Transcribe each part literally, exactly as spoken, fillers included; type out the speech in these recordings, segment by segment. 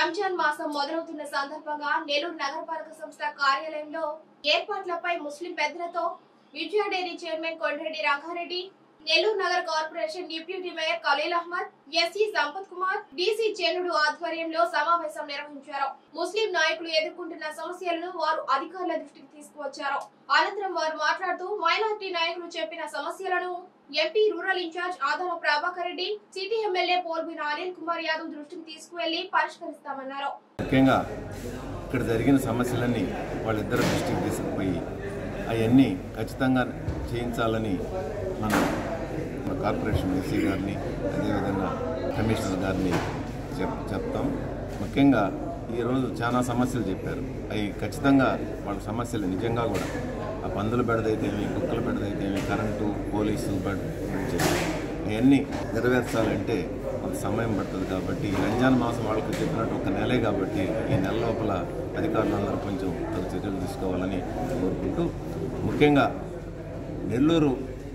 రంజాన్ మాసం మొదలవుతున్న సందర్భంగా నెల్లూరు నగరపాలక సంస్థ కార్యాలయంలో ఏర్పాట్లపై ముస్లిం పెద్దలతో విజయ డైరీ చైర్మన్ కొండ్రెడ్డి రంగారెడ్డి, నెల్లూరు నగర corporation deputy mayor Khaleel Ahmed, SC Sampath Kumar, DC Chennudu ఆధ్వర్యంలో సమావేశం నిర్వహించారు. ముస్లిం నాయకులు ఎదుర్కొంటున్న సమస్యలను వారు అధికారుల దృష్టికి తీసుకువచ్చారు. అనంతరం వారు మాట్లాడుతూ మైనారిటీ నాయకులు చెప్పిన సమస్యలను MP rural incharge Adala Prabhakar Reddy, city MLA పోల్బిన అనిల్ కుమార్ యాదవ్ దృష్టికి తీసుకువెళ్లి పరిష్కరిస్తామన్నారు. ముఖ్యంగా ఇక్కడ జరిగిన సమస్యలన్నీ వాళ్ళిద్దరు దృష్టికి తీసుకుపోయి అవన్నీ ఖచ్చితంగా చేయించాలని మన కార్పొరేషన్ ఎస్సీ గారిని అదేవిధంగా కమిషనర్ గారిని చెప్ చెప్తాం. ముఖ్యంగా ఈరోజు చాలా సమస్యలు చెప్పారు. అవి ఖచ్చితంగా వాళ్ళ సమస్యలు నిజంగా కూడా ఆ పందుల బెడదైతేమి, కుక్కల బెడదైతేమి, కరెంటు, పోలీసు బెడ్ అవన్నీ నెరవేర్చాలంటే కొంత సమయం పడుతుంది. కాబట్టి రంజాన్ మాసం వాళ్ళకి చెప్పినట్టు ఒక నెలే కాబట్టి ఈ నెల లోపల అధికారులందరూ కొంచెం తగు చర్యలు తీసుకోవాలని కోరుకుంటూ, ముఖ్యంగా నెల్లూరు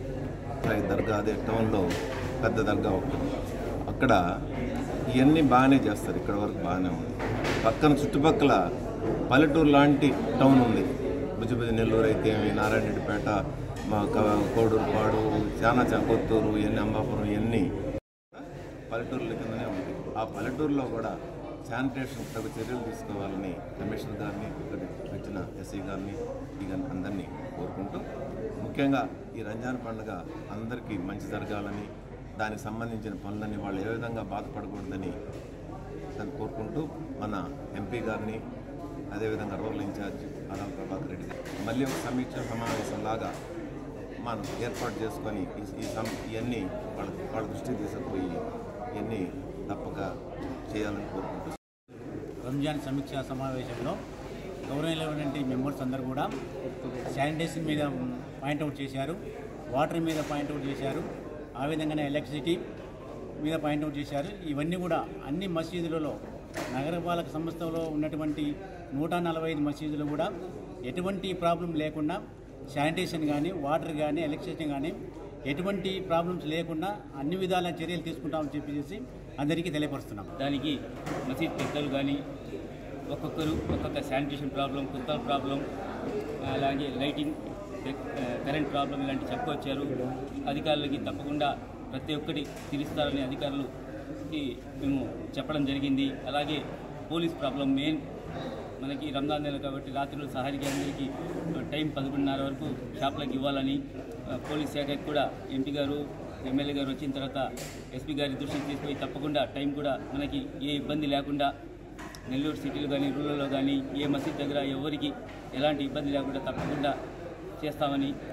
దర్గా అదే టౌన్లో పెద్ద దర్గా ఉంటుంది. అక్కడ ఇవన్నీ బాగానే చేస్తారు, ఇక్కడ వరకు బాగానే ఉంది. పక్కన చుట్టుపక్కల పల్లెటూరు లాంటి టౌన్ ఉంది. బుజ్జిబుజ్జి నెల్లూరు అయితే నారాయణరెడ్డిపేట, మా కోడూరుపాడు, చాలా కొత్తూరు, ఇవన్నీ అంబాపురం, ఇవన్నీ పల్లెటూరుల కిందనే ఉంటాయి. ఆ పల్లెటూరులో కూడా శానిటేషన్ తగు చర్యలు తీసుకోవాలని కమిషనర్ గారిని, ఇక్కడ వచ్చిన ఎస్సీ గారిని, ఈ గారిని అందరినీ కోరుకుంటూ, ముఖ్యంగా ఈ రంజాన్ పండుగ అందరికీ మంచి జరగాలని, దానికి సంబంధించిన పనులని వాళ్ళు ఏ విధంగా బాధపడకూడదని దాన్ని కోరుకుంటూ, మన ఎంపీ గారిని అదేవిధంగా రూరల్ ఇన్ఛార్జ్ ఆదాల ప్రభాకర్ రెడ్డి గారు మళ్ళీ ఒక సమీక్ష సమావేశంలాగా మనం ఏర్పాటు చేసుకొని ఈ ఇవన్నీ వాళ్ళ వాళ్ళ దృష్టికి తీసుకుపోయి ఇవన్నీ తప్పక చేయాలని కోరుకుంటూ, రంజాన్ సమీక్ష సమావేశంలో గౌరవనీయులైనటువంటి మెంబర్స్ అందరూ కూడా శానిటేషన్ మీద పాయింట్అవుట్ చేశారు, వాటర్ మీద పాయింట్అవుట్ చేశారు, ఆ విధంగానే ఎలక్ట్రిసిటీ మీద పాయింట్అవుట్ చేశారు. ఇవన్నీ కూడా అన్ని మసీదులలో, నగరపాలక సంస్థలో ఉన్నటువంటి నూట నలభై ఐదు మసీదులు కూడా ఎటువంటి ప్రాబ్లం లేకుండా శానిటేషన్ కానీ, వాటర్ కానీ, ఎలక్ట్రిసిటీ కానీ ఎటువంటి ప్రాబ్లమ్స్ లేకుండా అన్ని విధాల చర్యలు తీసుకుంటామని చెప్పేసి అందరికీ తెలియపరుస్తున్నాం. దానికి మసీద్ పెద్దలు కానీ ఒక్కొక్కరు ఒక్కొక్క శానిటేషన్ ప్రాబ్లం, కుక్కల ప్రాబ్లం, అలాగే లైటింగ్, కరెంట్ ప్రాబ్లం ఇలాంటి చెప్పుకొచ్చారు. అధికారులకి తప్పకుండా ప్రతి ఒక్కటి తీరుస్తారని అధికారులకి మేము చెప్పడం జరిగింది. అలాగే పోలీస్ ప్రాబ్లం మెయిన్, మనకి రంజాన్ నెల కాబట్టి రాత్రులు సహారికి అందరికీ టైం పదకొండున్నర వరకు షాప్లకు ఇవ్వాలని పోలీస్ శాఖకి కూడా ఎంపీ గారు, ఎమ్మెల్యే గారు వచ్చిన తర్వాత ఎస్పీ గారి దృష్టికి తీసుకుపోయి తప్పకుండా టైం కూడా మనకి ఏ ఇబ్బంది లేకుండా నెల్లూరు సిటీలో కానీ, రూరల్లో కానీ ఏ మసీద్ దగ్గర ఎవరికి ఎలాంటి ఇబ్బంది లేకుండా తప్పకుండా చేస్తామని